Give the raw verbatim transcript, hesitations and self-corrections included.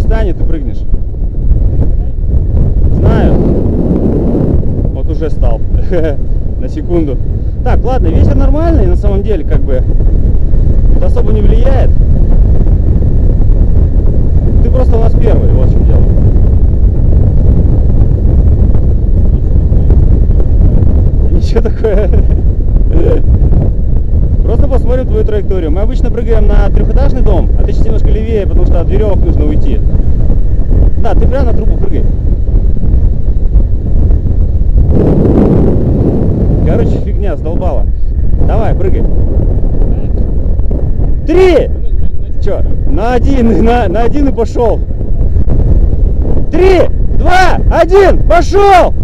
станет, ты прыгнешь. Знаю. Вот уже стал. На секунду. Так, ладно, ветер нормальный, на самом деле, как бы. Это особо не влияет. Ты просто у нас первый, вот в чем дело. Ничего такое. Просто посмотрим твою траекторию. Мы обычно прыгаем на трехэтажный дом, а ты сейчас немножко левее, потому что от веревок нужно уйти. Да, ты прямо на трубу прыгай. Короче, фигня, сдолбала. Давай, прыгай. Три! Че? На один, на, на один и пошел. Три, два, один, пошел!